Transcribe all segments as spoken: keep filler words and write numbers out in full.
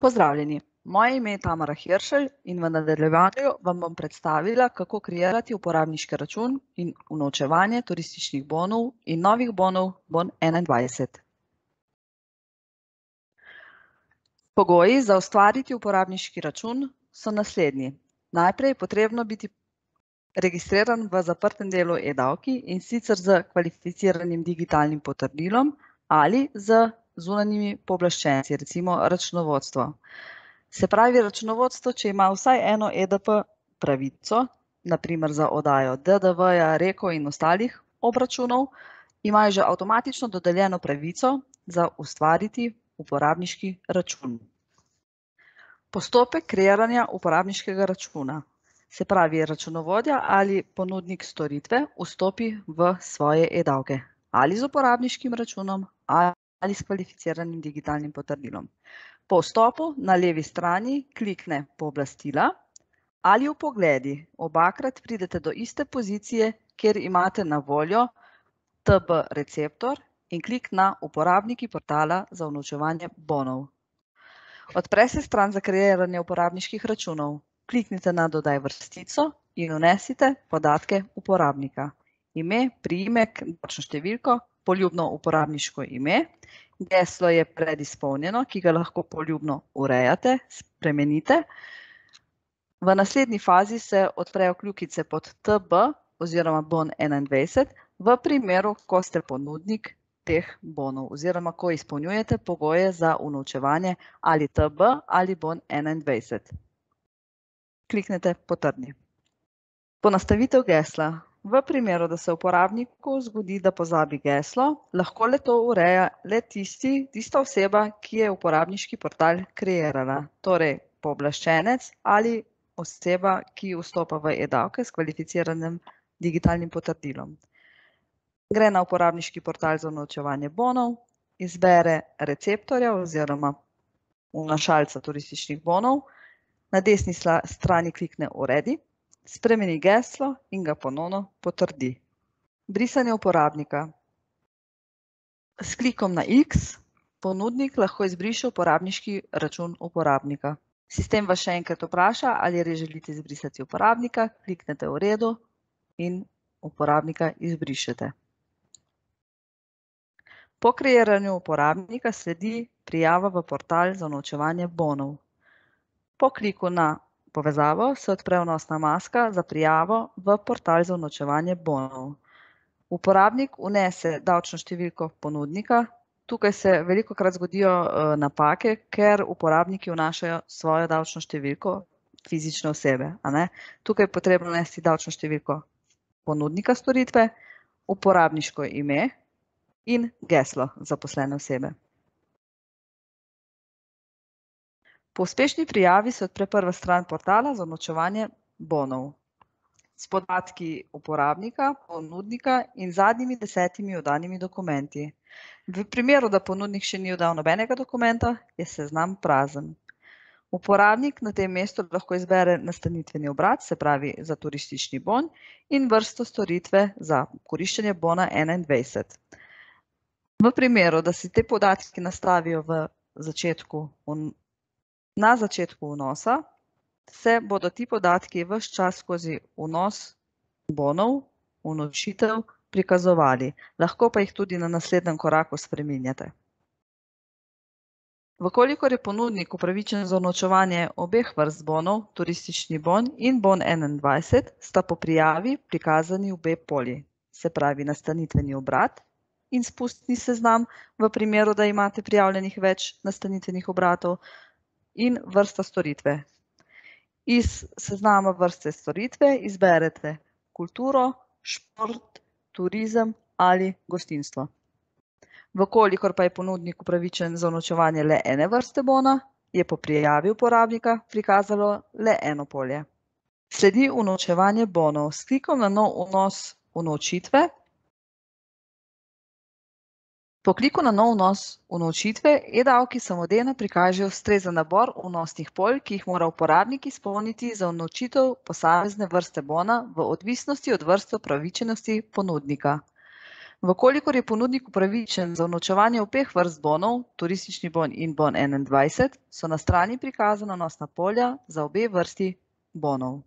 Pozdravljeni, moje ime je Tamara Hiršelj in v nadaljevanju vam bom predstavila, kako kreirati uporabniški račun in unovčevanje turističnih bonov in novih bonov Bon enaindvajset. Pogoji za ustvariti uporabniški račun so naslednji. Najprej je potrebno biti registriran v zaprtem delu e-davki, in sicer z kvalificiranim digitalnim potrdilom ali z zunanjimi pooblaščenci, recimo računovodstvo. Se pravi, računovodstvo, če ima vsaj eno E D P pravico, na primer za oddajo D D V-ja, REKO in ostalih obračunov, imajo že avtomatično dodeljeno pravico za ustvariti uporabniški račun. Postopek kreiranja uporabniškega računa. Se pravi, računovodja ali ponudnik storitve vstopi v svoje e-davke ali z uporabniškim računom ali s kvalificiranim digitalnim potrdilom. Po vstopu na levi strani klikne Pooblastila ali Vpogledi. Obakrat pridete do iste pozicije, kjer imate na voljo T B receptor in klik na Uporabniki portala za unovčevanje bonov. Odpre se stran za kreiranje uporabniških računov. Kliknite na Dodaj vrstico in vnesite podatke uporabnika. Ime, priimek, davčno številko, poljubno uporabniško ime. Geslo je predizpolnjeno, ki ga lahko poljubno urejate, spremenite. V naslednji fazi se odprejo kljukice pod T B oziroma Bon enaindvajset v primeru, ko ste ponudnik teh bonov oziroma ko izpolnjujete pogoje za unovčevanje ali T B ali Bon enaindvajset. Kliknete Potrdi. Ponastavitev gesla. V primeru, da se uporabniku zgodi, da pozabi geslo, lahko le to ureja le tisti, tista oseba, ki je uporabniški portal kreirala, torej pooblaščenec ali oseba, ki vstopa v e-davke s kvalificiranim digitalnim potrdilom. Gre na uporabniški portal za unovčevanje bonov, izbere receptorja oziroma vnašalca turističnih bonov, na desni strani klikne Uredi, spremeni geslo in ga ponovno potrdi. Brisanje uporabnika. S klikom na X ponudnik lahko izbriše uporabniški račun uporabnika. Sistem vas še enkrat vpraša, ali res želite izbrisati uporabnika, kliknete V redu in uporabnika izbrišete. Po kreiranju uporabnika sledi prijava v portal za unovčevanje bonov. Po kliku na povezavo se odpre vnosna maska za prijavo v portal za unovčevanje bonov. Uporabnik vnese davčno številko ponudnika. Tukaj se velikokrat zgodijo napake, ker uporabniki vnašajo svojo davčno številko fizične osebe, a ne. Tukaj je potrebno vnesti davčno številko ponudnika storitve, uporabniško ime in geslo zaposlene osebe. Po uspešni prijavi se odpre prva stran portala za unovčevanje bonov s podatki uporabnika, ponudnika in zadnjimi desetimi oddanimi dokumenti. V primeru, da ponudnik še ni oddal nobenega dokumenta, je seznam prazen. Uporabnik na tem mestu lahko izbere nastanitveni obrat, se pravi za turistični bon, in vrsto storitve za koriščenje bona enaindvajset. V primeru, da se te podatki nastavijo v začetku Na začetku vnosa se bodo ti podatki ves čas skozi vnos bonov, unovčitev prikazovali. Lahko pa jih tudi na naslednjem koraku spreminjate. V kolikor je ponudnik upravičen za unovčevanje obeh vrst bonov, turistični bon in Bon enaindvajset, sta po prijavi prikazani obe polji. Se pravi nastanitveni obrat in spustni seznam v primeru, da imate prijavljenih več nastanitvenih obratov, in vrsta storitve. Iz seznama vrste storitve izberete kulturo, šport, turizem ali gostinstvo. V kolikor pa je ponudnik upravičen za unovčevanje le ene vrste bona, je po prijavi uporabnika prikazalo le eno polje. Sledi unovčevanje bonov. S klikom na nov vnos unovčitve Po kliku na nov vnos unovčitve e-davki samodejno prikažejo ustrezen nabor vnosnih polj, ki jih mora uporabnik izpolniti za unovčitev posamezne vrste bona v odvisnosti od vrste upravičenosti ponudnika. Vkolikor je ponudnik upravičen za unovčevanje obeh vrst bonov, turistični bon in bon enaindvajset, so na strani prikazana nosna polja za obe vrsti bonov.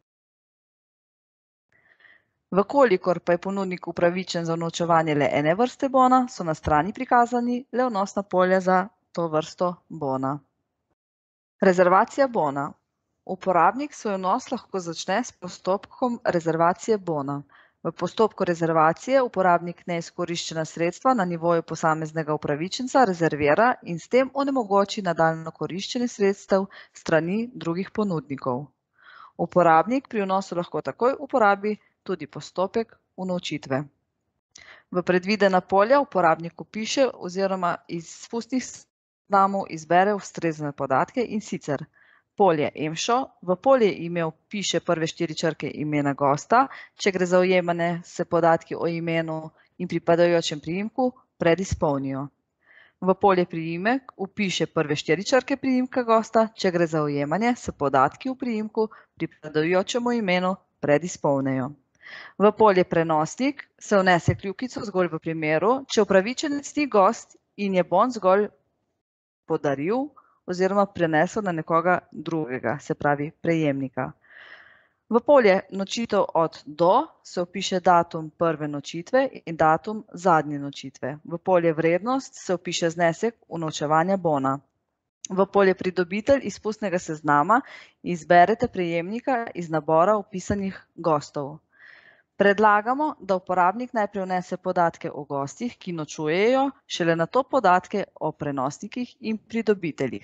Vkolikor pa je ponudnik upravičen za unovčevanje le ene vrste bona, so na strani prikazani le vnosna polja za to vrsto bona. Rezervacija bona. Uporabnik svoj vnos lahko začne s postopkom rezervacije bona. V postopku rezervacije uporabnik neizkoriščena sredstva na nivoju posameznega upravičenca rezervira in s tem onemogoči nadaljnje koriščenje sredstev s strani drugih ponudnikov. Uporabnik pri vnosu lahko takoj uporabi tudi postopek unovčitve. V predvidena polja uporabnik vpiše oziroma iz spustnih seznamov izbere ustrezne podatke, in sicer polje EMŠO, v polje ime vpiše prve štiri črke imena gosta, če gre za ujemanje, se podatki o imenu in pripadajočem priimku predizpolnijo. V polje priimek vpiše prve štiri črke priimka gosta, če gre za ujemanje, se podatki o priimku pripadajočemu imenu predizpolnijo. V polje prenosnik se vnese kljukico zgolj v primeru, če upravičenec ni gost in je bon zgolj podaril oziroma prenesel na nekoga drugega, se pravi prejemnika. V polje nočitev od do se vpiše datum prve nočitve in datum zadnje nočitve. V polje vrednost se vpiše znesek unovčevanja bona. V polje pridobitelj iz pustnega seznama izberete prejemnika iz nabora vpisanih gostov. Predlagamo, da uporabnik najprej vnese podatke o gostih, ki nočujejo, šele nato podatke o prenosnikih in pridobiteljih.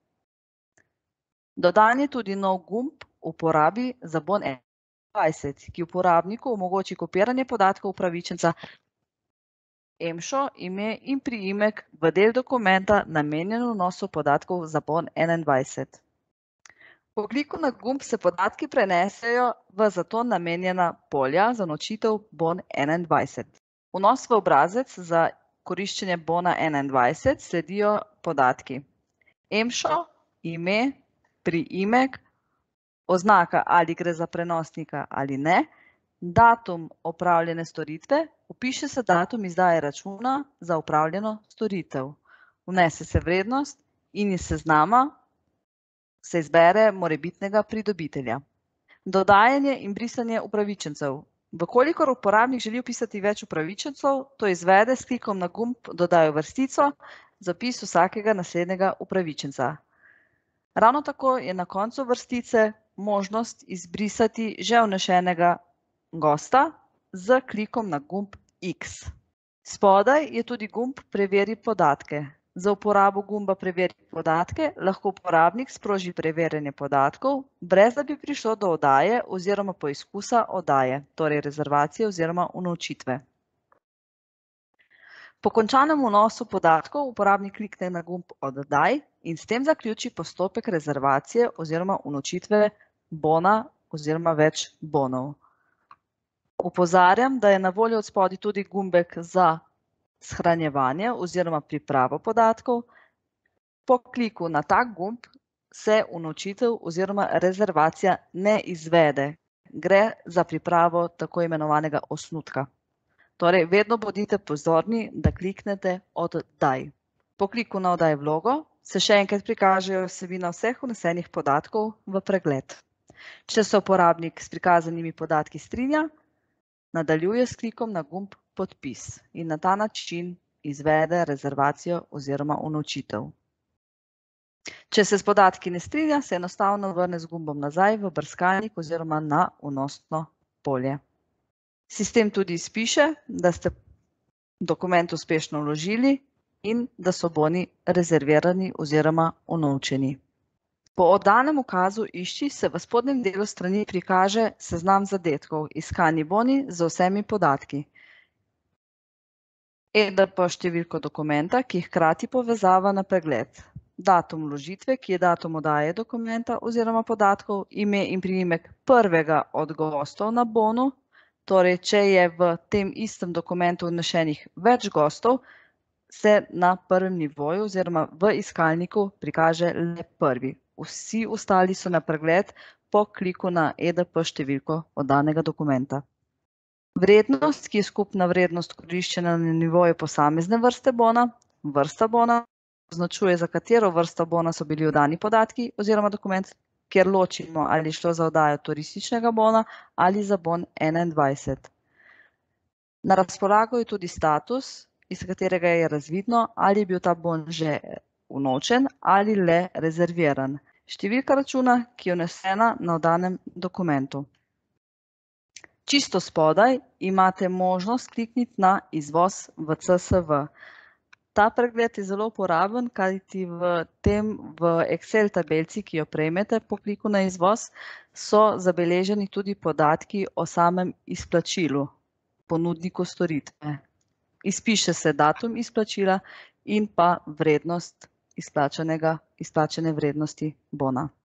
Dodan je tudi nov gumb uporabi za bon enaindvajset, ki uporabniku omogoči kopiranje podatkov upravičenca EMŠO, ime in priimek v del dokumenta namenjen vnosu podatkov za bon enaindvajset. Po kliku na gumb se podatki prenesejo v za to namenjena polja za nočitev bon enaindvajset. Vnos v obrazec za koriščenje bona enaindvajset sledijo podatki EMŠO, ime, priimek, oznaka, ali gre za prenosnika ali ne, datum opravljene storitve, vpiše se datum izdaje računa za opravljeno storitev. Vnese se vrednost in iz seznama se izbere morebitnega pridobitelja. Dodajanje in brisanje upravičencev. Vkolikor uporabnik želi vpisati več upravičencev, to izvede s klikom na gumb Dodaj vrstico za vpis vsakega naslednjega upravičenca. Ravno tako je na koncu vrstice možnost izbrisati že vnešenega gosta z klikom na gumb X. Spodaj je tudi gumb Preveri podatke. Za uporabo gumba Preveri podatke lahko uporabnik sproži preverjanje podatkov, brez da bi prišlo do oddaje oziroma poizkusa oddaje, torej rezervacije oziroma unovčitve. Po končanem vnosu podatkov uporabnik klikne na gumb Oddaj in s tem zaključi postopek rezervacije oziroma unovčitve bona oziroma več bonov. Opozarjam, da je na voljo odspodaj tudi gumbek za shranjevanje oziroma pripravo podatkov. Po kliku na ta gumb se unovčitev oziroma rezervacija ne izvede. Gre za pripravo tako imenovanega osnutka. Torej, vedno bodite pozorni, da kliknete Oddaj. Po kliku na Oddaj vlogo se še enkrat prikažejo vsebina vseh vnesenih podatkov v pregled. Če se uporabnik s prikazanimi podatki strinja, nadaljuje s klikom na gumb Podpis in na ta način izvede rezervacijo oziroma unovčitev. Če se s podatki ne strinja, se enostavno vrne z gumbom nazaj v brskalnik oziroma na vnosno polje. Sistem tudi izpiše, da ste dokument uspešno vložili in da so boni rezervirani oziroma unovčeni. Po oddanem ukazu Išči se v spodnjem delu strani prikaže seznam zadetkov, iskani boni z vsemi podatki. E D P številko dokumenta, ki hkrati povezava na pregled. Datum vložitve, ki je datum oddaje dokumenta oziroma podatkov, ime in priimek prvega od gostov na bonu, torej če je v tem istem dokumentu vnešenih več gostov, se na prvem nivoju oziroma v iskalniku prikaže le prvi. Vsi ostali so na pregled po kliku na E D P številko oddanega dokumenta. Vrednost, ki je skupna vrednost koriščena na nivoju posamezne vrste bona, vrsta bona, označuje, za katero vrsto bona so bili oddani podatki oziroma dokument, kjer ločimo, ali je šlo za oddajo turističnega bona ali za bon enaindvajset. Na razpolago je tudi status, iz katerega je razvidno, ali je bil ta bon že unovčen ali le rezerviran. Številka računa, ki je vnesena na oddanem dokumentu. Čisto spodaj imate možnost klikniti na izvoz v C S V. Ta pregled je zelo uporaben, kajti v tem, v Excel tabelci, ki jo prejmete po kliku na izvoz, so zabeleženi tudi podatki o samem izplačilu ponudniku storitve. Izpiše se datum izplačila in pa vrednost izplačanega, izplačane vrednosti bona.